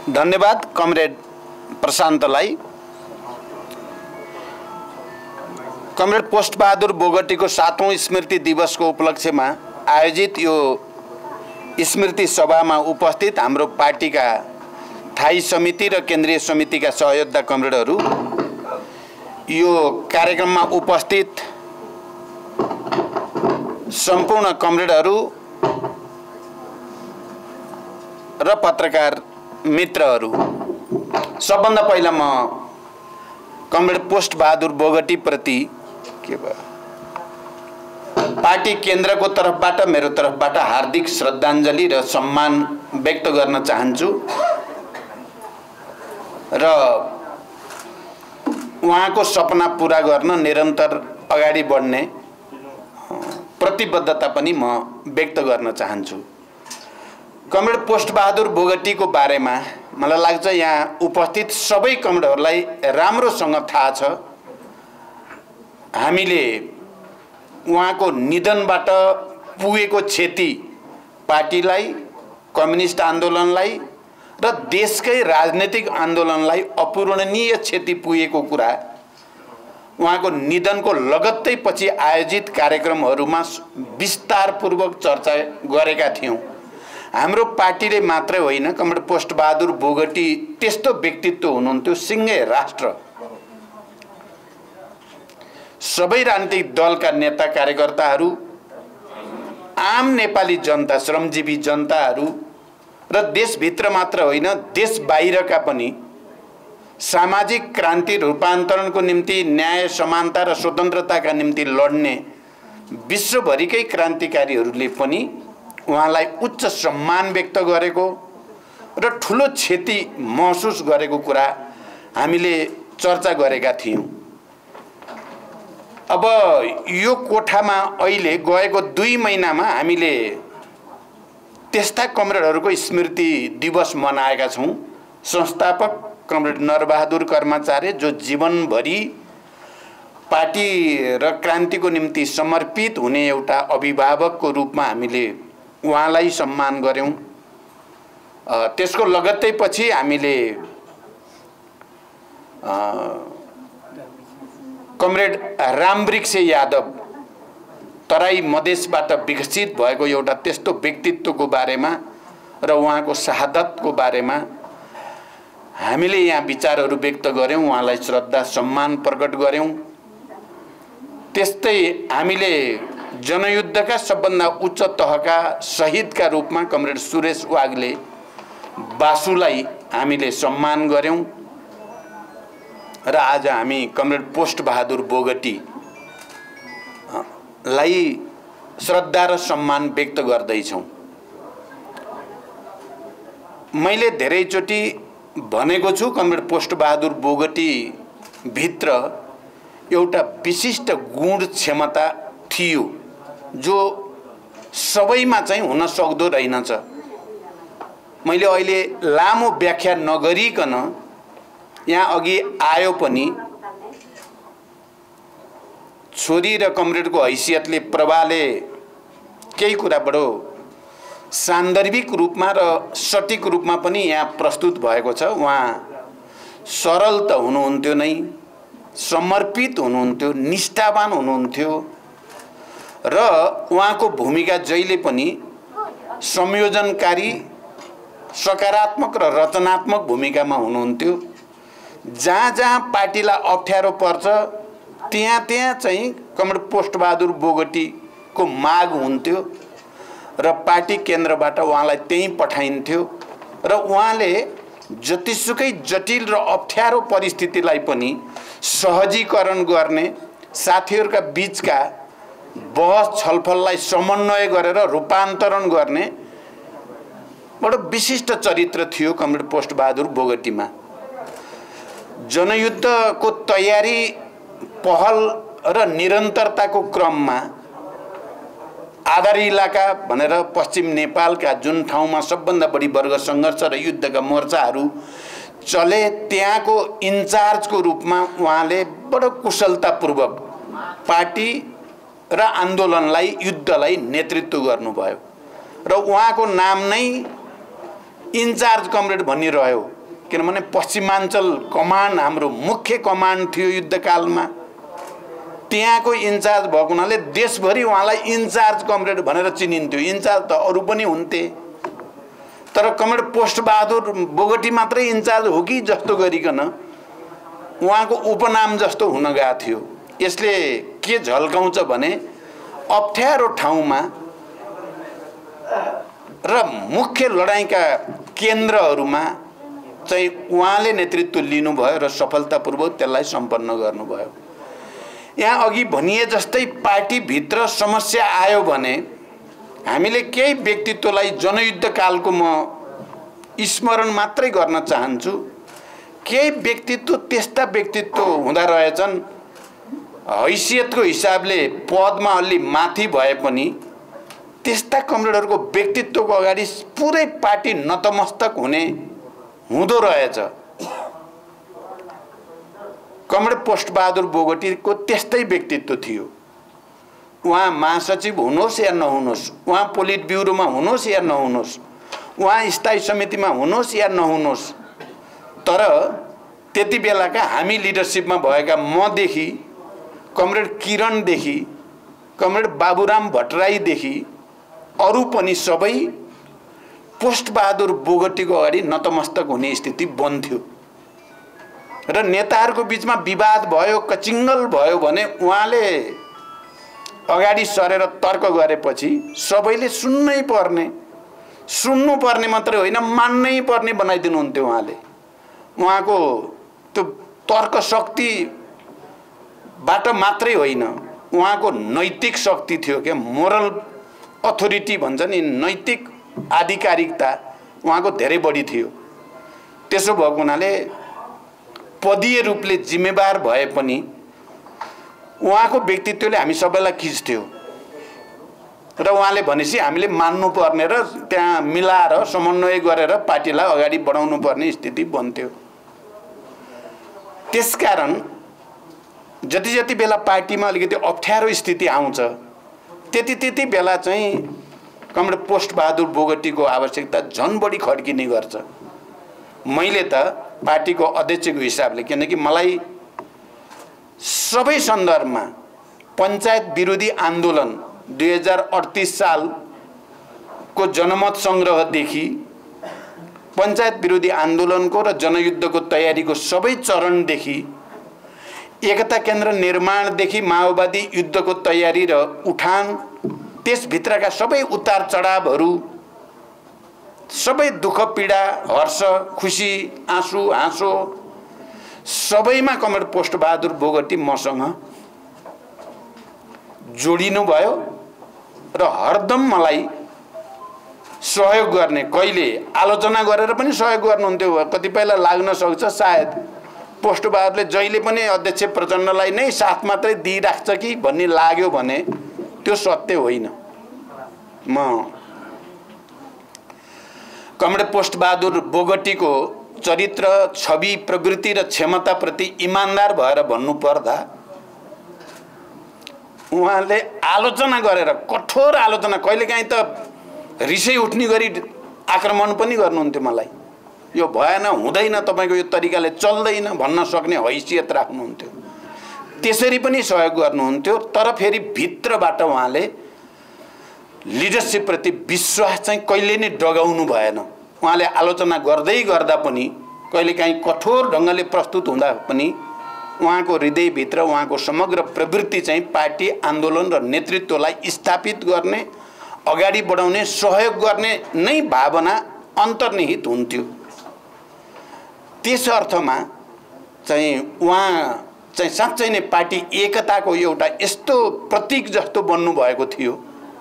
धन्यवाद comrade प्रशान्तलाई। Comrade पोस्टबहादुर बोगटीको 7औं स्मृति दिवसको उपलक्ष्यमा आयोजित यो स्मृति सभामा उपस्थित हाम्रो पार्टीका स्थायी समिति र केन्द्रीय समितिका सहयोद्धा कमरेडहरू, यो कार्यक्रममा उपस्थित सम्पूर्ण कमरेडहरू र पत्रकार मित्रहरू, सबभन्दा पहिला म कमरेड पोस्टबहादुर बोगटी प्रति पार्टी केन्द्रको तर्फबाट मेरो तर्फबाट हार्दिक श्रद्धाञ्जली र सम्मान व्यक्त गर्न चाहन्छु र उहाँको सपना पूरा गर्न निरन्तर अगाडि बढ्ने प्रतिबद्धता पनि म व्यक्त गर्न चाहन्छु। कमरेड पोस्टबहादुर बोगटीको बारेमा मलाई लाग्छ यहाँ उपस्थित सबै कमरेडहरूलाई राम्रोसँग थाहा छ। हामीले उहाँको निधनबाट पुगेको क्षति पार्टीलाई, कम्युनिस्ट आन्दोलनलाई र देशकै राजनीतिक आन्दोलनलाई अपूरणीय क्षति पुगेको कुरा उहाँको निधनको लगत्तै पछि आयोजित कार्यक्रमहरूमा विस्तारपूर्वक चर्चा गरेका थियौं। हाम्रो पार्टीले मात्रै होइन, कमरेड पोस्टबहादुर बोगटी त्यस्तो व्यक्तित्व हुनुहुन्थ्यो, सिंहै राष्ट्र। सबै राजनीतिक दलका नेता कार्यकर्ताहरू, आम नेपाली जनता, श्रमजीवी जनताहरू र देशभित्र मात्र होइन देश बाहिरका पनि सामाजिक क्रान्ति रूपान्तरणको निम्ति, न्याय, समानता र स्वतन्त्रताका निम्ति लड्ने विश्वभरिकै क्रान्तिकारीहरूले पनि उहाँलाई उच्च सम्मान व्यक्त गरेको र ठुलो क्षति महसुस गरेको कुरा हामीले चर्चा गरेका थियौं। अब यो कोठामा अहिले गएको 2 महिनामा हामीले त्यस्ता कमरेडहरूको स्मृति दिवस मनाएका छौं। संस्थापक कमरेड नरबहादुर कर्माचार्य, जो जीवनभरि पार्टी र क्रान्तिको निम्ति समर्पित हुने एउटा अभिभावकको रूपमा हामीले उहाँलाई सम्मान गर्यौं। त्यसको लगत्तै पछि हामीले कमरेड रामवृक्ष यादव, तराई मधेसबाट विकसित भएको एउटा त्यस्तो व्यक्तित्वको बारेमा र उहाँको शहादतको बारेमा हामीले यहाँ विचारहरू व्यक्त गर्यौं, उहाँलाई श्रद्धा सम्मान प्रकट गर्यौं। त्यस्तै हामीले जनयुद्धका सबभन्दा उच्च तहका शहीदका रूपमा कमरेड सुरेश वाग्ले बासुलाई हामीले सम्मान गर्यौं र आज हामी कमरेड पोस्टबहादुर बोगटी लाई श्रद्धा र सम्मान व्यक्त गर्दैछौं। मैले धेरैचोटि भनेको छु, कमरेड पोस्टबहादुर बोगटी भित्र एउटा विशिष्ट गुण क्षमता थियो जो सबैमा चाहिँ हुन सक्दो रहेनछ। मैले अहिले लामो व्याख्या नगरिकन यहाँ अघि आयो पनि छोरी र कमरेडको हैसियतले प्रभाले केही कुरा बडो सान्दर्भिक रूपमा र सटीक रूपमा पनि यहाँ प्रस्तुत भएको छ। उहाँ सरल त हुनुहुन्थ्यो नै, समर्पित हुनुहुन्थ्यो, निष्ठावान हुनुहुन्थ्यो र उहाँको भूमिका जहिले पनि संयोजनकारी, सकारात्मक र रचनात्मक भूमिकामा हुनुहुन्थ्यो। जहाँ जहाँ पार्टीलाई अप्ठ्यारो पर्छ त्यहाँ त्यहाँ चाहिँ कमरेड पोस्टबहादुर बोगटीको माग हुन्थ्यो र पार्टी केन्द्रबाट उहाँलाई त्यही पठाइन्थ्यो र उहाँले जतिसुकै जटिल र अप्ठ्यारो परिस्थितिलाई पनि सहजीकरण गर्ने, साथीहरूका बीचका बहस छलफललाई समन्वय गरेर रूपान्तरण गर्ने बडो विशिष्ट चरित्र थियो कमरेड पोस्टबहादुर बोगटीमा। जनयुद्धको तयारी, पहल र निरन्तरताको क्रममा आधार इलाका भनेर पश्चिम नेपालका जुन ठाउँमा सबभन्दा बढी वर्ग सङ्घर्ष र युद्धका मोर्चाहरू चले, त्यहाँको इन्चार्जको रूपमा उहाँले बडो कुशलतापूर्वक पार्टी र आन्दोलनलाई, युद्धलाई नेतृत्व गर्नुभयो र उहाँको नाम नै इन्चार्ज कमरेड भनिरह्यो। किनभने पश्चिमाञ्चल कमान्ड हाम्रो मुख्य कमान्ड थियो युद्धकालमा। त्यहाँको इन्चार्ज भएको हुनाले देशभरि उहाँलाई इन्चार्ज कमरेड भनेर चिनिन्थ्यो। इन्चार्ज त अरू पनि हुन्थे, तर कमरेड पोस्टबहादुर बोगटी मात्रै इन्चार्ज हो कि जस्तो गरिकन उहाँको उपनाम जस्तो हुन गएको थियो। यसले के झल्काउँछ भने अप्ठ्यारो ठाउँमा र मुख्य लडाईँका केन्द्रहरूमा चाहिँ उहाँले नेतृत्व लिनुभयो र सफलतापूर्वक त्यसलाई सम्पन्न गर्नुभयो। यहाँ अघि भनिए जस्तै पार्टीभित्र समस्या आयो भने हामीले केही व्यक्तित्वलाई जनयुद्धकालको म स्मरण मात्रै गर्न चाहन्छु। केही व्यक्तित्व त्यस्ता व्यक्तित्व हुँदा रहेछन् हैसियतको हिसाबले पदमा अलि माथि भए पनि त्यस्ता कमरेडहरूको व्यक्तित्वको अगाडि पुरै पार्टी नतमस्तक हुँदो रहेछ। कमरेड पोस्टबहादुर बोगटीको त्यस्तै व्यक्तित्व थियो। उहाँ महासचिव हुनुहोस् या नहुनुहोस्, उहाँ पोलिट ब्युरोमा हुनुहोस् या नहुनुहोस्, उहाँ स्थायी समितिमा हुनुहोस् या नहुनुहोस्, तर त्यति बेलाका हामी लिडरसिपमा भएका मदेखि कमरेड किरणदेखि कमरेड बाबुराम भट्टराईदेखि अरू पनि सबै पोस्टबहादुर बोगटीको अगाडि नतमस्तक हुने स्थिति बन्थ्यो र नेताहरूको बिचमा विवाद भयो, कचिङ्गल भयो भने उहाँले अगाडि सरेर तर्क गरेपछि सबैले सुन्नुपर्ने मात्रै होइन मान्नै पर्ने बनाइदिनुहुन्थ्यो उहाँले। उहाँको त्यो तर्क शक्तिबाट मात्रै होइन, उहाँको नैतिक शक्ति थियो क्या, मोरल अथोरिटी भन्छ नि, नैतिक आधिकारिकता उहाँको धेरै बढी थियो। त्यसो भएको हुनाले पदीय रूपले जिम्मेवार भए पनि उहाँको व्यक्तित्वले हामी सबैलाई खिच्थ्यो र उहाँले भनेपछि हामीले मान्नुपर्ने र त्यहाँ मिलाएर समन्वय गरेर पार्टीलाई अगाडि बढाउनु पर्ने स्थिति बन्थ्यो। त्यसकारण जति जति बेला पार्टीमा अलिकति अप्ठ्यारो स्थिति आउँछ त्यति बेला चाहिँ कमरेड पोस्टबहादुर बोगटीको आवश्यकता झन् बढी खड्किने गर्छ। मैले त पार्टीको अध्यक्षको हिसाबले, किनकि मलाई सबै सन्दर्भमा पञ्चायत विरोधी आन्दोलन 2038 सालको जनमत सङ्ग्रहदेखि पञ्चायत विरोधी आन्दोलनको र जनयुद्धको तयारीको सबै चरणदेखि एकता केन्द्र निर्माणदेखि माओवादी युद्धको तयारी र उठान, त्यसभित्रका सबै उतार चढावहरू, सबै दुःख पीडा, हर्ष खुसी, आँसु हाँसो सबैमा कमरेड पोस्टबहादुर बोगटी मसँग जोडिनु भयो र हरदम मलाई सहयोग गर्ने, कहिले आलोचना गरेर पनि सहयोग गर्नुहुन्थ्यो। कतिपयलाई लाग्न सक्छ सायद पोस्टबहादुरले जहिले पनि अध्यक्ष प्रचण्डलाई नै साथ मात्रै दिइराख्छ कि भन्ने लाग्यो भने त्यो सत्य होइन। म कमरेड पोस्टबहादुर बोगटीको चरित्र, छवि, प्रवृत्ति र क्षमताप्रति इमान्दार भएर भन्नुपर्दा उहाँले आलोचना गरेर, कठोर आलोचना, कहिलेकाहीँ त रिसै उठ्ने गरी आक्रमण पनि गर्नुहुन्थ्यो मलाई। यो भएन, हुँदैन, तपाईँको यो तरिकाले चल्दैन भन्न सक्ने हैसियत राख्नुहुन्थ्यो। त्यसरी पनि सहयोग गर्नुहुन्थ्यो, तर फेरि भित्रबाट उहाँले लिडरसिपप्रति विश्वास चाहिँ कहिले नै डगाउनु भएन। उहाँले आलोचना गर्दै गर्दा पनि, कहिलेकाहीँ कठोर ढङ्गले प्रस्तुत हुँदा पनि उहाँको हृदयभित्र उहाँको समग्र प्रवृत्ति चाहिँ पार्टी आन्दोलन र नेतृत्वलाई स्थापित गर्ने, अगाडि बढाउने, सहयोग गर्ने नै भावना अन्तर्निहित हुन्थ्यो। त्यस अर्थमा चाहिँ उहाँ चाहिँ साँच्चै नै पार्टी एकताको एउटा यस्तो प्रतीक जस्तो बन्नु भएको थियो।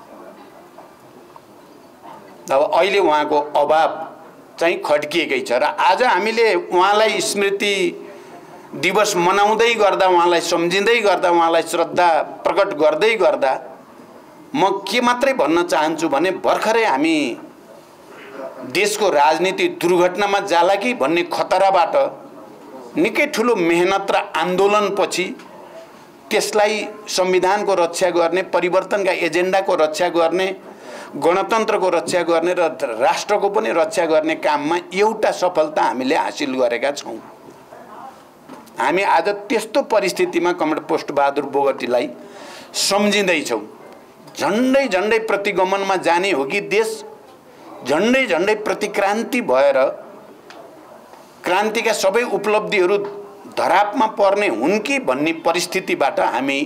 अब अहिले उहाँको अभाव चाहिँ खड्किएकै छ र आज हामीले उहाँलाई स्मृति दिवस मनाउँदै गर्दा, उहाँलाई सम्झिँदै गर्दा, उहाँलाई श्रद्धा प्रकट गर्दै गर्दा म के मात्रै भन्न चाहन्छु भने भर्खरै हामी देशको राजनीति दुर्घटनामा जाला कि भन्ने खतराबाट निकै ठुलो मेहनत र आन्दोलनपछि त्यसलाई संविधानको रक्षा गर्ने, परिवर्तनका एजेन्डाको रक्षा गर्ने, गणतन्त्रको रक्षा गर्ने र राष्ट्रको पनि रक्षा गर्ने काममा एउटा सफलता हामीले हासिल गरेका छौँ। हामी आज त्यस्तो परिस्थितिमा कमरेड पोस्टबहादुर बोगटीलाई सम्झिँदैछौँ। झन्डै झन्डै प्रतिगमनमा जाने हो कि देश, झन्डै झन्डै प्रतिक्रान्ति भएर क्रान्तिका सबै उपलब्धिहरू धरापमा पर्ने हुन् कि भन्ने परिस्थितिबाट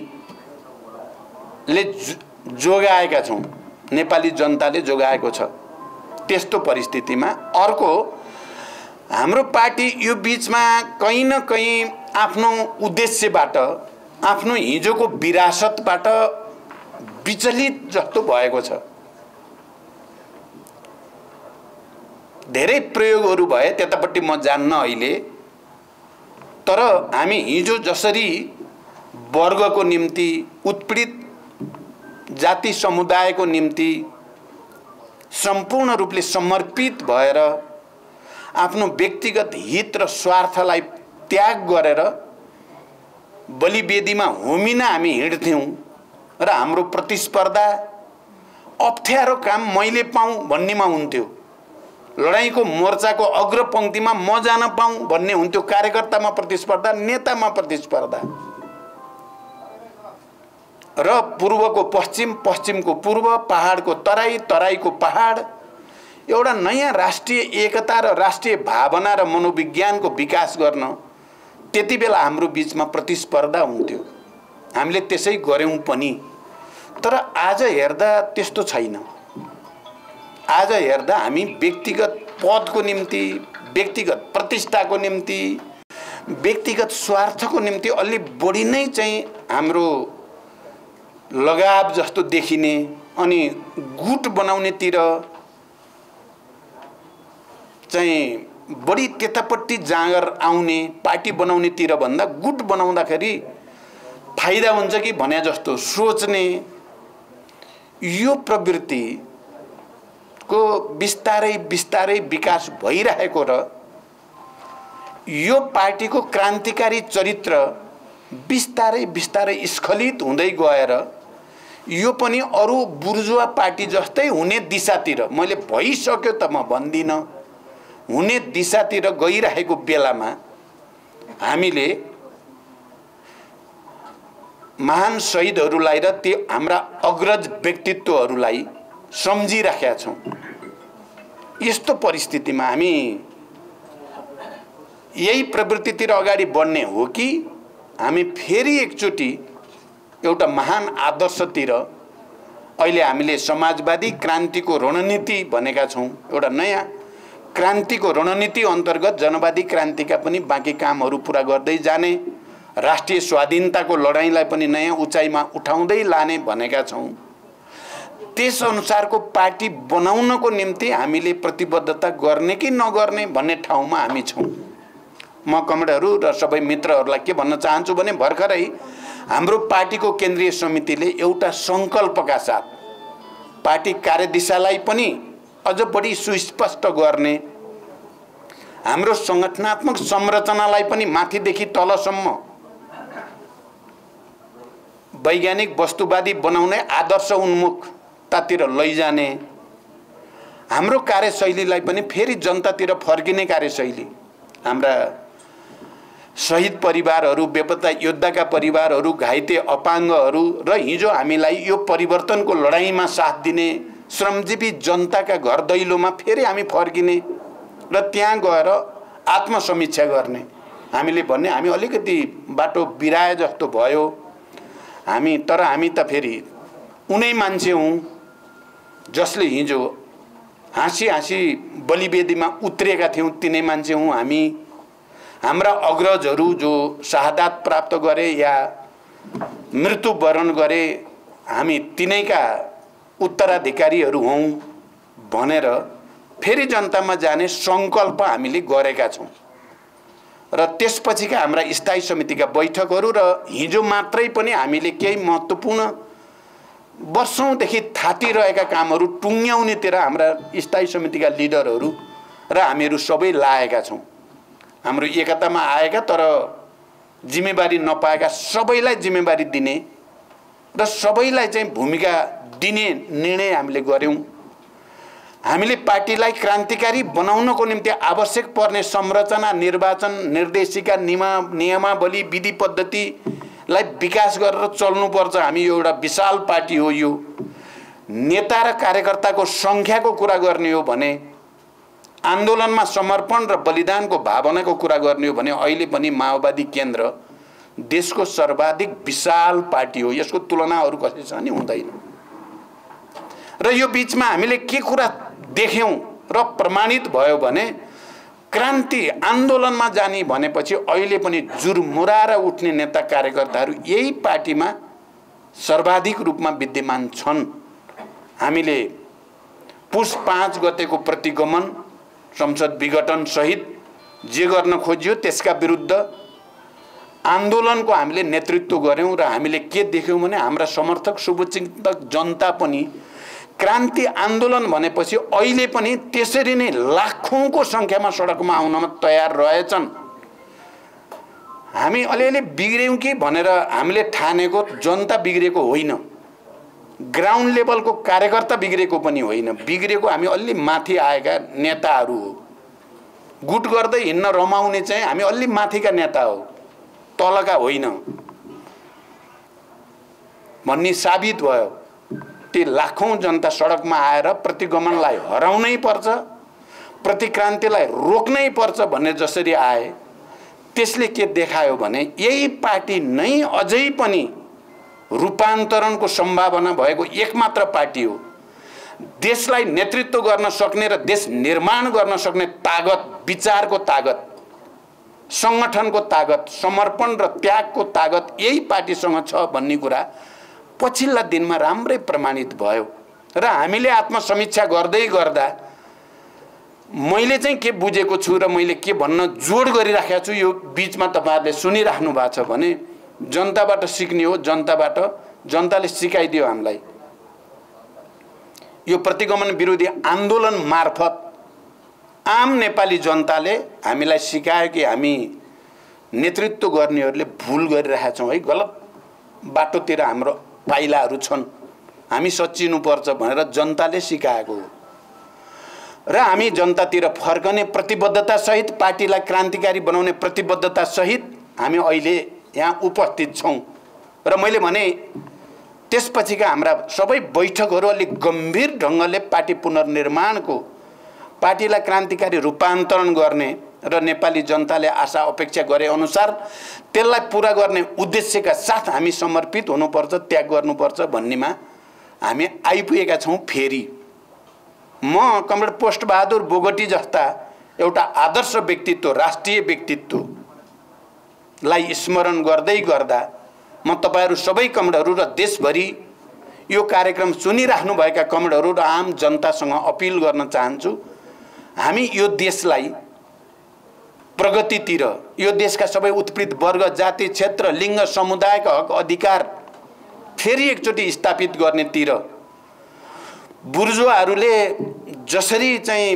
हामीले जोगाएका छौँ, नेपाली जनताले जोगाएको छ। त्यस्तो परिस्थितिमा अर्को हाम्रो पार्टी यो बीचमा कहीँ न कहीँ आफ्नो उद्देश्यबाट, आफ्नो हिजोको विरासतबाट विचलित जस्तो भएको छ। धेरै प्रयोगहरू भए, त्यतापट्टि म जान्न अहिले, तर हामी हिजो जसरी वर्गको निम्ति, उत्पीडित जाति समुदायको निम्ति सम्पूर्ण रूपले समर्पित भएर आफ्नो व्यक्तिगत हित र स्वार्थलाई त्याग गरेर बलिवेदीमा होमिन हामी हिँड्थ्यौँ र हाम्रो प्रतिस्पर्धा अप्ठ्यारो काम मैले पाऊँ भन्नेमा हुन्थ्यो, लडाईँको मोर्चाको अग्रपङ्क्तिमा म जान पाऊँ भन्ने हुन्थ्यो। कार्यकर्तामा प्रतिस्पर्धा, नेतामा प्रतिस्पर्धा, र पूर्वको पश्चिम, पश्चिमको पूर्व, पहाडको तराई, तराईको पहाड, एउटा नयाँ राष्ट्रिय एकता र राष्ट्रिय भावना र मनोविज्ञानको विकास गर्न त्यति बेला हाम्रो बीचमा प्रतिस्पर्धा हुन्थ्यो। हामीले त्यसै गर्यौँ पनि, तर आज हेर्दा त्यस्तो छैन। आज हेर्दा हामी व्यक्तिगत पदको निम्ति, व्यक्तिगत प्रतिष्ठाको निम्ति, व्यक्तिगत स्वार्थको निम्ति अलि बढी नै चाहिँ हाम्रो लगाव जस्तो देखिने, अनि गुट बनाउनेतिर चाहिँ बढी त्यतापट्टि जाँगर आउने, पार्टी बनाउनेतिर भन्दा गुट बनाउँदाखेरि फाइदा हुन्छ कि भने जस्तो सोच्ने यो प्रवृत्तिको बिस्तारै बिस्तारै विकास भइरहेको र यो पार्टीको क्रान्तिकारी चरित्र बिस्तारै बिस्तारै स्खलित हुँदै गएर यो पनि अरू बुर्जुवा पार्टी जस्तै हुने दिशातिर, मैले भइसक्यो त म भन्दिनँ, हुने दिशातिर गइरहेको बेलामा हामीले महान शहीदहरूलाई र ती हाम्रा अग्रज व्यक्तित्वहरूलाई सम्झिराखेका छौँ। यस्तो परिस्थितिमा हामी यही प्रवृत्तितिर अगाडि बढ्ने हो कि हामी फेरि एकचोटि एउटा महान आदर्शतिर, अहिले हामीले समाजवादी क्रान्तिको रणनीति भनेका छौँ, एउटा नयाँ क्रान्तिको रणनीति अन्तर्गत जनवादी क्रान्तिका पनि बाँकी कामहरू पुरा गर्दै जाने, राष्ट्रिय स्वाधीनताको लडाईँलाई पनि नयाँ उचाइमा उठाउँदै लाने भनेका छौँ। त्यस अनुसारको पार्टी बनाउनको निम्ति हामीले प्रतिबद्धता गर्ने कि नगर्ने भन्ने ठाउँमा हामी छौँ। म कमरेडहरू र सबै मित्रहरूलाई के भन्न चाहन्छु भने भर्खरै हाम्रो पार्टीको केन्द्रीय समितिले एउटा सङ्कल्पका साथ पार्टी कार्यदिशालाई पनि अझ बढी सुस्पष्ट गर्ने, हाम्रो सङ्गठनात्मक संरचनालाई पनि माथिदेखि तलसम्म वैज्ञानिक वस्तुवादी बनाउने, आदर्श उन्मुखतातिर लैजाने, हाम्रो कार्यशैलीलाई पनि फेरि जनतातिर फर्किने कार्यशैली, हाम्रा शहीद परिवारहरू, बेपत्ता योद्धाका परिवारहरू, घाइते अपाङ्गहरू र हिजो हामीलाई यो परिवर्तनको लडाईँमा साथ दिने श्रमजीवी जनताका घर दैलोमा फेरि हामी फर्किने र त्यहाँ गएर आत्मसमीक्षा गर्ने। हामीले भन्ने हामी अलिकति बाटो बिराए जस्तो भयो हामी, तर हामी त फेरि उनै मान्छे हौँ जसले हिजो हाँसी हाँसी बलिवेदीमा उत्रिएका थियौँ, तिनै मान्छे हौँ हामी। हाम्रा अग्रजहरू जो शहादत प्राप्त गरे या मृत्युवरण गरे, हामी तिनैका उत्तराधिकारीहरू हौँ भनेर फेरि जनतामा जाने सङ्कल्प हामीले गरेका छौँ। र त्यसपछिका हाम्रा स्थायी समितिका बैठकहरू र हिजो मात्रै पनि हामीले केही महत्त्वपूर्ण वर्षौँदेखि थाटिरहेका कामहरू टुङ्ग्याउनेतिर हाम्रा स्थायी समितिका लिडरहरू र हामीहरू सबै लागेका छौँ। हाम्रो एकतामा आएका तर जिम्मेवारी नपाएका सबैलाई जिम्मेवारी दिने र सबैलाई चाहिँ भूमिका दिने निर्णय हामीले गर्यौँ। हामीले पार्टीलाई क्रान्तिकारी बनाउनको निम्ति आवश्यक पर्ने संरचना, निर्वाचन, निर्देशिका, नियमावली, विधि पद्धतिलाई विकास गरेर चल्नुपर्छ। हामी एउटा विशाल पार्टी हो। यो नेता र कार्यकर्ताको संख्याको कुरा गर्ने हो भने, आन्दोलनमा समर्पण र बलिदानको भावनाको कुरा गर्ने हो भने अहिले पनि माओवादी केन्द्र देशको सर्वाधिक विशाल पार्टी हो। यसको तुलना अरु कसैसँग नि हुँदैन। र यो बीचमा हामीले के कुरा देख्यौं र प्रमाणित भयो भने क्रान्ति आन्दोलनमा जाने भनेपछि अहिले पनि जुरमुराएर उठ्ने नेता कार्यकर्ताहरू यही पार्टीमा सर्वाधिक रूपमा विद्यमान छन्। हामीले पुस 5 गतेको प्रतिगमन, संसद विघटन सहित जे गर्न खोजियो त्यसका विरुद्ध आन्दोलनको हामीले नेतृत्व गर्यौं र हामीले के देख्यौं भने हाम्रा समर्थक, शुभचिन्तक जनता पनि क्रान्ति आन्दोलन भनेपछि अहिले पनि त्यसरी नै लाखौंको संख्यामा सडकमा आउनमा तयार रहेछन्। हामी अलिअलि बिग्र्यौं कि भनेर हामीले ठानेको जनता बिग्रेको होइन, ग्राउन्ड लेभलको कार्यकर्ता बिग्रेको पनि होइन। बिग्रेको हामी अलि माथि आएका नेताहरू हो। गुट गर्दै हिँड्न रमाउने चाहिँ हामी अलि माथिका नेता हो, तलका होइन भन्ने साबित भयो। ती लाखौं जनता सडकमा आएर प्रतिगमनलाई हराउनै पर्छ, प्रतिक्रान्तिलाई रोक्नै पर्छ भन्ने जसरी आए, त्यसले के देखायो भने यही पार्टी नै अझै पनि रूपान्तरणको सम्भावना भएको एकमात्र पार्टी हो। देशलाई नेतृत्व गर्न सक्ने र देश निर्माण गर्न सक्ने तागत, विचारको तागत, संगठनको तागत, समर्पण र त्यागको तागत यही पार्टीसँग छ भन्ने कुरा पछिल्ला दिनमा राम्रै प्रमाणित भयो। र हामीले आत्मसमीक्षा गर्दै गर्दा मैले चाहिँ के बुझेको छु र मैले के भन्न जोड गरिराखेको छु यो बीचमा तपाईहरुले सुनिराख्नु भएको छ भने जनताबाट सिक्ने हो। जनताले सिकाइदियो हामीलाई। यो प्रतिगमन विरोधी आन्दोलन मार्फत आम नेपाली जनताले हामीलाई सिकायो कि हामी नेतृत्व गर्नेहरूले भुल गरिरहेका छौं है, गलत बाटोतिर हाम्रो पाइलाहरू छन्, हामी सच्चिनु पर्छ भनेर जनताले सिकाएको हो। र हामी जनतातिर फर्कने प्रतिबद्धता सहित, पार्टीलाई क्रान्तिकारी बनाउने प्रतिबद्धता सहित हामी अहिले यहाँ उपस्थित छौं। र मैले भने त्यसपछिका हाम्रा सबै बैठकहरू अलिक गम्भीर ढंगले पार्टी पुनर्निर्माणको, पार्टीलाई क्रान्तिकारी रूपान्तरण गर्ने र नेपाली जनताले आशा अपेक्षा गरे अनुसार त्यसलाई पूरा गर्ने उद्देश्यका साथ हामी समर्पित हुनुपर्छ, त्याग गर्नुपर्छ भन्नेमा हामी आइपुगेका छौं। फेरि म कमरेड पोस्टबहादुर बोगटी जस्ता एउटा आदर्श व्यक्तित्व, राष्ट्रिय व्यक्तित्वलाई स्मरण गर्दै गर्दा म तपाईहरु सबै कमरेडहरु र देशभरि यो कार्यक्रम सुनिराख्नु भएका कमरेडहरु र आम जनतासँग अपील गर्न चाहन्छु। हामी यो देशलाई प्रगतितिर, यो देशका सबै उत्पीडित वर्ग, जाति, क्षेत्र, लिङ्ग, समुदायका हक अधिकार फेरि एकचोटि स्थापित गर्नेतिर बुर्जुवाहरूले जसरी चाहिँ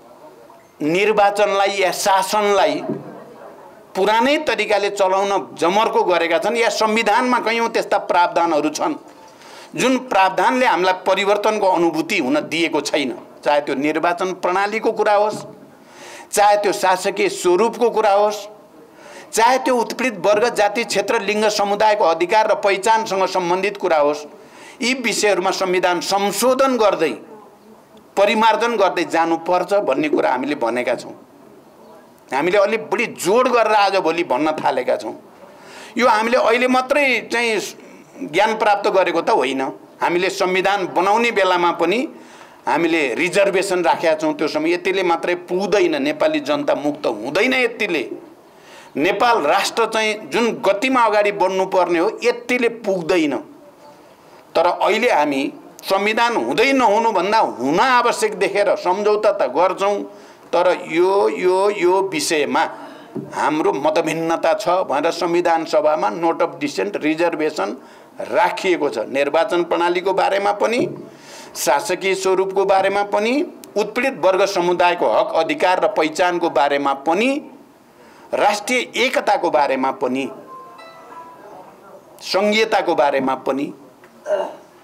निर्वाचनलाई या शासनलाई पुरानै तरिकाले चलाउन जमर्को गरेका छन्, या संविधानमा कयौं त्यस्ता प्रावधानहरू छन् जुन प्रावधानले हामीलाई परिवर्तनको अनुभूति हुन दिएको छैन। चाहे त्यो निर्वाचन प्रणालीको कुरा होस्, चाहे त्यो शासकीय स्वरूपको कुरा होस्, चाहे त्यो उत्पीडित वर्ग, जाति, क्षेत्र, लिङ्ग, समुदायको अधिकार र पहिचानसँग सम्बन्धित कुरा होस्, यी विषयहरूमा संविधान संशोधन गर्दै, परिमार्जन गर्दै जानुपर्छ भन्ने कुरा हामीले भनेका छौं। हामीले अलि बढी जोड गरेर आजभोलि भन्न थालेका छौं। यो हामीले अहिले मात्रै चाहिँ ज्ञान प्राप्त गरेको त होइन। हामीले संविधान बनाउने बेलामा पनि हामीले रिजर्भेसन राखेका छौं। त्यो समय यतिले मात्रै पुग्दैन, नेपाली जनता मुक्त हुँदैन यतिले। नेपाल राष्ट्र चाहिँ जुन गतिमा अगाडि बढ्नु पर्ने हो यतिले पुग्दैन। तर अहिले हामी संविधान हुँदै नहुनु भन्दा हुन आवश्यक देखेर सम्झौता त गर्छौं, तर यो विषयमा हाम्रो मतभिन्नता छ भनेर संविधान सभामा नोट अफ डिसेन्ट, रिजर्भेसन राखिएको छ। निर्वाचन प्रणालीको बारेमा पनि, शासकीय स्वरूपको बारेमा पनि, उत्पीडित वर्ग समुदायको हक अधिकार र पहिचानको बारेमा पनि, राष्ट्रिय एकताको बारेमा पनि, संघीयताको बारेमा पनि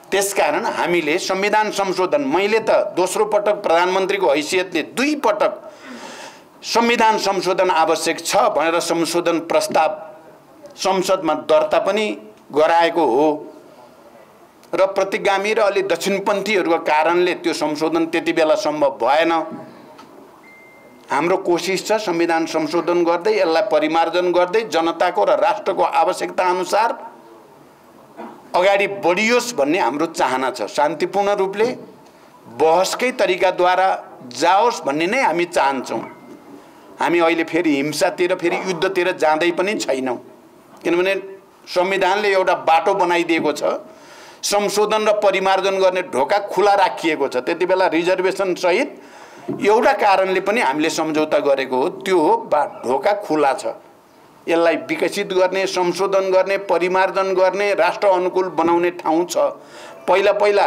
त्यसकारण हामीले संविधान संशोधन, मैले त दोस्रो पटक प्रधानमन्त्रीको हैसियतले 2 पटक संविधान संशोधन आवश्यक छ भनेर संशोधन प्रस्ताव संसदमा दर्ता पनि गराएको हो र प्रतिगामी र अलि दक्षिणपन्थीहरूको कारणले त्यो संशोधन त्यति बेला सम्भव भएन। हाम्रो कोसिस छ संविधान संशोधन गर्दै यसलाई परिमार्जन गर्दै जनताको र राष्ट्रको आवश्यकता अनुसार अगाडि बढियोस् भन्ने हाम्रो चाहना छ। शान्तिपूर्ण रूपले बहसकै तरिकाद्वारा जाओस् भन्ने नै हामी चाहन्छौँ। हामी अहिले फेरि हिंसातिर फेरि युद्धतिर जाँदै पनि छैनौँ, किनभने संविधानले एउटा बाटो बनाइदिएको छ, संशोधन र परिमार्जन गर्ने ढोका खुला राखिएको छ। त्यति बेला रिजर्भेसन सहित एउटा कारणले पनि हामीले सम्झौता गरेको हो, त्यो हो ढोका खुला छ। यसलाई विकसित गर्ने, संशोधन गर्ने, परिमार्जन गर्ने, राष्ट्र अनुकूल बनाउने ठाउँ छ। पहिला पहिला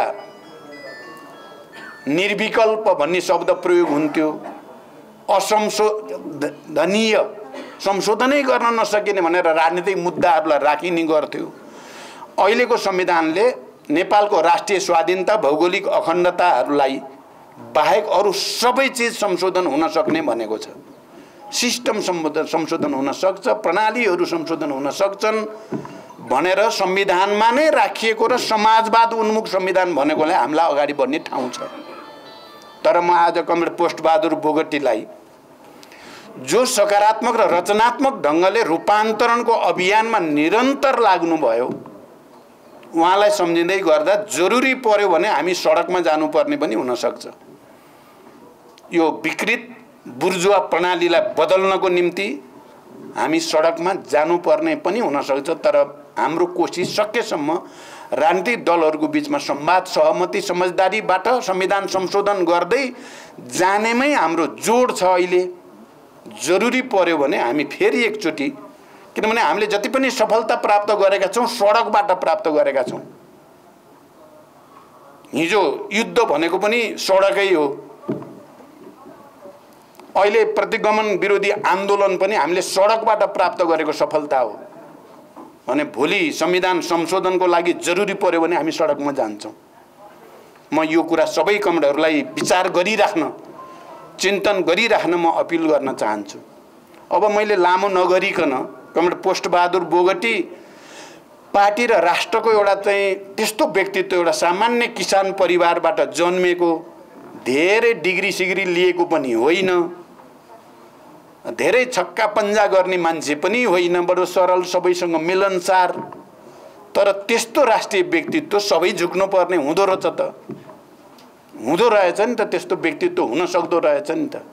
निर्विकल्प भन्ने शब्द प्रयोग हुन्थ्यो, असंशोधनीय, संशोधनै गर्न नसकिने भनेर राजनीतिक मुद्दाहरूलाई राखिने गर्थ्यो। अहिलेको संविधानले नेपालको राष्ट्रिय स्वाधीनता, भौगोलिक अखण्डताहरूलाई बाहेक अरू सबै चिज संशोधन हुन सक्ने भनेको छ। सिस्टम संशोधन हुन सक्छ, प्रणालीहरू संशोधन हुन सक्छन् भनेर संविधानमा नै राखिएको र समाजवाद उन्मुख संविधान भनेकोले हामीलाई अगाडि बढ्ने ठाउँ छ। तर म आज कमरेड पोस्टबहादुर बोगटीलाई जो सकारात्मक र रचनात्मक ढङ्गले रूपान्तरणको अभियानमा निरन्तर लाग्नुभयो, उहाँलाई सम्झिँदै गर्दा जरुरी पर्यो भने हामी सडकमा जानुपर्ने पनि हुनसक्छ। यो विकृत बुर्जुवा प्रणालीलाई बदल्नको निम्ति हामी सडकमा जानुपर्ने पनि हुनसक्छ। तर हाम्रो कोसिस सकेसम्म राजनीतिक दलहरूको बिचमा संवाद, सहमति, समझदारीबाट संविधान संशोधन गर्दै जानेमै हाम्रो जोड छ। अहिले जरुरी पर्यो भने हामी फेरि एकचोटि, किनभने हामीले जति पनि सफलता प्राप्त गरेका छौँ सडकबाट प्राप्त गरेका छौँ। हिजो युद्ध भनेको पनि सडकै हो। अहिले प्रतिगमन विरोधी आन्दोलन पनि हामीले सडकबाट प्राप्त गरेको सफलता हो भने भोलि संविधान संशोधनको लागि जरुरी पर्यो भने हामी सडकमा जान्छौँ। म यो कुरा सबै कमरेडहरूलाई विचार गरिराख्न, चिन्तन गरिराख्न म अपिल गर्न चाहन्छु। अब मैले लामो नगरिकन कमरेड पोस्टबहादुर बोगटी पार्टी र राष्ट्रको एउटा चाहिँ त्यस्तो व्यक्तित्व, एउटा सामान्य किसान परिवारबाट जन्मेको, धेरै डिग्री सिग्री लिएको पनि होइन, धेरै छक्का पन्जा गर्ने मान्छे पनि होइन, बडो सरल, सबैसँग मिलनसार, तर त्यस्तो राष्ट्रिय व्यक्तित्व सबै झुक्नुपर्ने हुँदो रहेछ त, हुँदो रहेछ नि त, त्यस्तो व्यक्तित्व हुन सक्दो रहेछ नि त।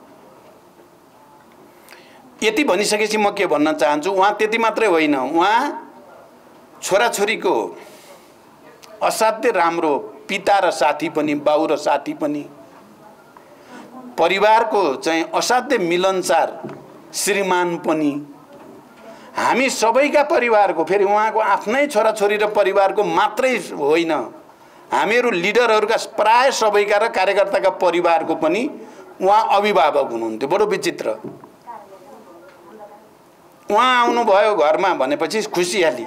यति भनिसकेपछि म के भन्न चाहन्छु, उहाँ त्यति मात्रै होइन, उहाँ छोराछोरीको असाध्य राम्रो पिता र साथी पनि, बाउ र साथी पनि, परिवारको चाहिँ असाध्य मिलनसार श्रीमान पनि, हामी सबैका परिवारको, फेरि उहाँको आफ्नै छोराछोरी र परिवारको मात्रै होइन, हामीहरू लिडरहरूका प्राय सबैका र कार्यकर्ताका परिवारको पनि उहाँ अभिभावक हुनुहुन्थ्यो। बडो विचित्र। उहाँ आउनुभयो घरमा भनेपछि खुसियाली,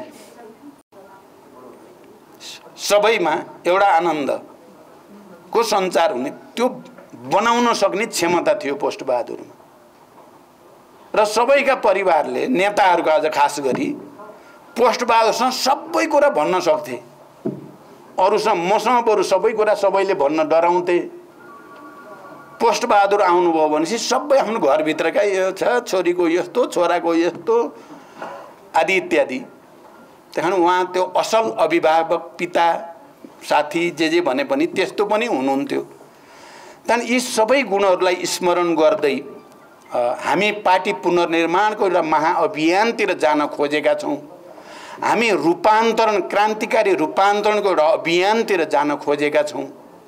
सबैमा एउटा आनन्दको सञ्चार हुने, त्यो बनाउन सक्ने क्षमता थियो पोस्टबहादुरमा। र सबैका परिवारले, नेताहरूको आज खास गरी पोस्टबहादुरसँग सबै कुरा भन्न सक्थे, अरूसँग मसँग बरु सबै कुरा सबैले भन्न डराउँथे। पोस्टबहादुर आउनुभयो भनेपछि सबै आफ्नो घरभित्रका यो छ, छोरीको यस्तो, छोराको यस्तो आदि इत्यादि। त्यहाँ उहाँ त्यो असल अभिभावक, पिता, साथी, जे भने पनि त्यस्तो पनि हुनुहुन्थ्यो। त्यहाँदेखि यी सबै गुणहरूलाई स्मरण गर्दै हामी पार्टी पुनर्निर्माणको एउटा महाअभियानतिर जान खोजेका छौँ। हामी रूपान्तरण, क्रान्तिकारी रूपान्तरणको एउटा अभियानतिर जान खोजेका छौँ।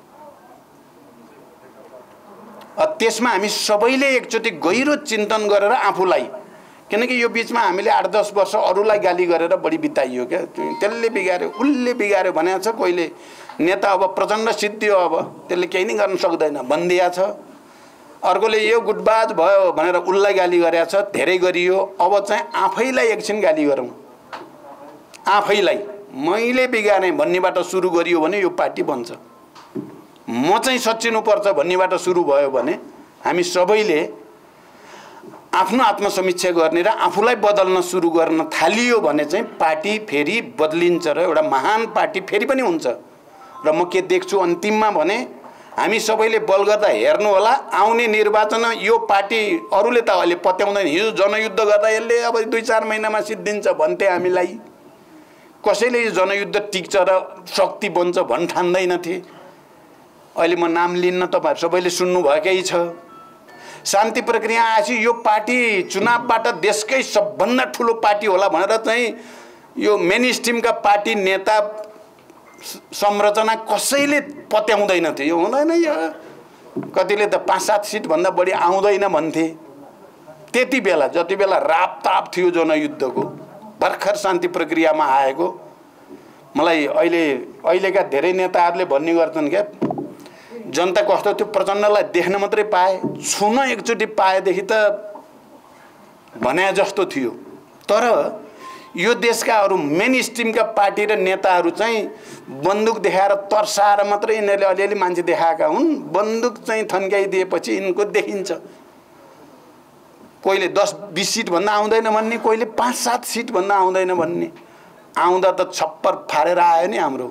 त्यसमा हामी सबैले एकचोटि गहिरो चिन्तन गरेर आफूलाई, किनकि यो बिचमा हामीले 8-10 वर्ष अरूलाई गाली गरेर बढी बिताइयो क्या, त्यसले बिगार्यो, उसले बिगार्यो भनेको छ। कोहीले नेता अब प्रचण्ड सिद्धियो, अब त्यसले केही नै गर्न सक्दैन भनिदिएको छ, अर्कोले यो गुटबाज भयो भनेर उसलाई गाली गरेको छ, धेरै गरियो। अब चाहिँ आफैलाई एकछिन गाली गरौँ, आफैलाई। मैले बिगारेँ भन्नेबाट सुरु गरियो भने यो पार्टी बन्छ। म चाहिँ सच्चिनुपर्छ भन्नेबाट सुरु भयो भने हामी सबैले आफ्नो आत्मसमीक्षा गर्ने र आफूलाई बदल्न सुरु गर्न थालियो भने चाहिँ पार्टी फेरि बदलिन्छ र एउटा महान पार्टी फेरि पनि हुन्छ। र म के देख्छु अन्तिममा भने हामी सबैले बल गर्दा हेर्नु होला, आउने निर्वाचन यो पार्टी अरूले त अहिले पत्याउँदैन। हिजो जनयुद्ध गर्दा यसले अब 2-4 महिनामा सिद्धिन्छ भन्थे हामीलाई। कसैले यो जनयुद्ध टिक्छ र शक्ति बन्छ भन्न ठान्दैनथे। अहिले म नाम लिन्न, तपाईहरु सबैले सुन्नुभएकै छ। शान्ति प्रक्रिया आएपछि यो पार्टी चुनावबाट देशकै सबभन्दा ठुलो पार्टी होला भनेर चाहिँ यो मेन स्ट्रिमका पार्टी नेता संरचना कसैले पत्याउँदैनथे। यो हुँदैन, यो कतिले त 5-7 सिट भन्दा बढी आउँदैन भन्थे। त्यति बेला जति बेला रापताप थियो जनयुद्धको, भर्खर शान्ति प्रक्रियामा आएको। मलाई अहिलेका धेरै नेताहरूले भन्ने गर्छन् क्या, जनता कस्तो त्यो प्रचण्डलाई देख्न मात्रै पाए, छुन एकचोटि पाएदेखि त भने जस्तो थियो। तर यो देशका अरू मेन स्ट्रिमका पार्टी र नेताहरू चाहिँ बन्दुक देखाएर तर्साएर मात्रै यिनीहरूले अलिअलि मान्छे देखाएका हुन्। बन्दुक चाहिँ थन्काइदिएपछि यिनको देखिन्छ। कोहीले 10-20 सिट भन्दा आउँदैन भन्ने, कोहीले 5-7 सिट भन्दा आउँदैन भन्ने। आउँदा त छप्पर फारेर आयो नि हाम्रो।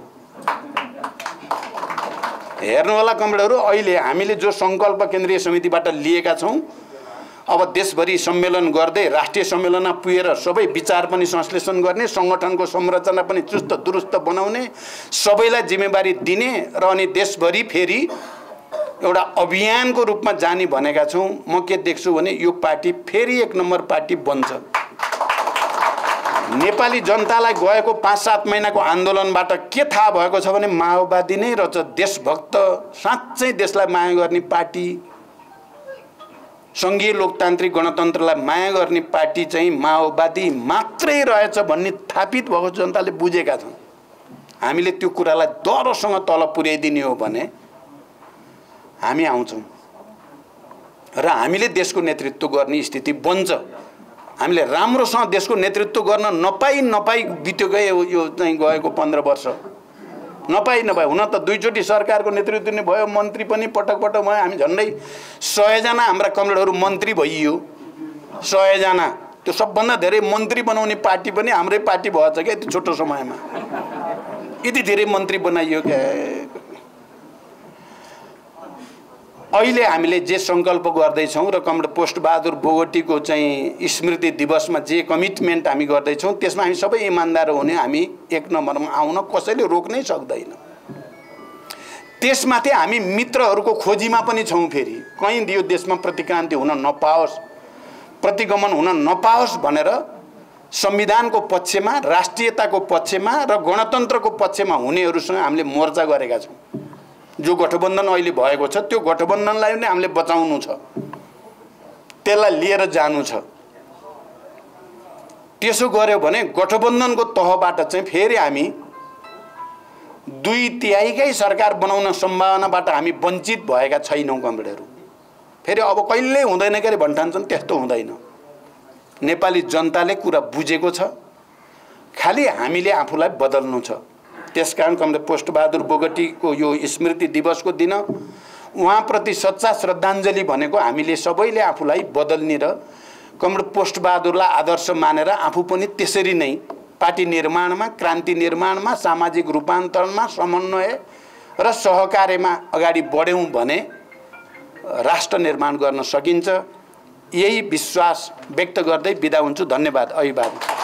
हेर्नु होला कमरेडहरू, अहिले हामीले जो सङ्कल्प केन्द्रीय समितिबाट लिएका छौँ, अब देशभरि सम्मेलन गर्दै राष्ट्रिय सम्मेलनमा पुगेर सबै विचार पनि संश्लेषण गर्ने, सङ्गठनको संरचना पनि चुस्त दुरुस्त बनाउने, सबैलाई जिम्मेवारी दिने र अनि देशभरि फेरि एउटा अभियानको रूपमा जाने भनेका छौँ। म के देख्छु भने यो पार्टी फेरि 1 नम्बर पार्टी बन्छ। नेपाली जनतालाई गएको 5-7 महिनाको आन्दोलनबाट के थाहा भएको छ भने माओवादी नै रहेछ देशभक्त, साँच्चै देशलाई माया गर्ने पार्टी, सङ्घीय लोकतान्त्रिक गणतन्त्रलाई माया गर्ने पार्टी चाहिँ माओवादी मात्रै रहेछ भन्ने थापित भएको जनताले बुझेका छन्। हामीले त्यो कुरालाई डरोसँग तल पुर्याइदिने हो भने हामी आउँछौँ र हामीले देशको नेतृत्व गर्ने स्थिति बन्छ। हामीले राम्रोसँग देशको नेतृत्व गर्न नपाई बित्यो गयो यो चाहिँ गएको 15 वर्ष। नपाई हुन त 2 चोटि सरकारको नेतृत्व नै भयो, मन्त्री पनि पटक भयो। हामी झन्डै 100 जना हाम्रा कमरेडहरू मन्त्री भइयो। 100 जना, त्यो सबभन्दा धेरै मन्त्री बनाउने पार्टी पनि हाम्रै पार्टी भएछ क्या यति छोटो समयमा। यति धेरै मन्त्री बनाइयो क्या। अहिले हामीले जे सङ्कल्प गर्दैछौँ र कमरेड पोस्टबहादुर बोगटीको चाहिँ स्मृति दिवसमा जे कमिटमेन्ट हामी गर्दैछौँ, त्यसमा हामी सबै इमान्दार हुने, हामी 1 नम्बरमा आउन कसैले रोक्नै सक्दैन। त्यसमाथि हामी मित्रहरूको खोजीमा पनि छौँ। फेरि कहीँ यो देशमा प्रतिक्रान्ति हुन नपाओस्, प्रतिगमन हुन नपाओस् भनेर संविधानको पक्षमा, राष्ट्रियताको पक्षमा र गणतन्त्रको पक्षमा हुनेहरूसँग हामीले मोर्चा गरेका छौँ। जो गठबन्धन अहिले भएको छ त्यो गठबन्धनलाई पनि हामीले बचाउनु छ, त्यसलाई लिएर जानु छ। त्यसो गर्यो भने गठबन्धनको तहबाट चाहिँ फेरि हामी 2/3 सरकार बनाउन सम्भावनाबाट हामी वञ्चित भएका छैनौँ कमरेडहरू। फेरि अब कहिल्यै हुँदैन के अरे भन्ठान्छन्, त्यस्तो हुँदैन। नेपाली जनताले कुरा बुझेको छ, खालि हामीले आफूलाई बदल्नु छ। त्यसकारण कमरेड पोस्टबहादुर बोगटीको यो स्मृति दिवसको दिन उहाँप्रति सच्चा श्रद्धाञ्जली भनेको हामीले सबैले आफूलाई बदल्ने र कमरेड पोस्टबहादुरलाई आदर्श मानेर आफू पनि त्यसरी नै पार्टी निर्माणमा, क्रान्ति निर्माणमा, सामाजिक रूपान्तरणमा, समन्वय र सहकार्यमा अगाडि बढ्यौँ भने राष्ट्र निर्माण गर्न सकिन्छ। यही विश्वास व्यक्त गर्दै बिदा हुन्छु। धन्यवाद। अभिवादन।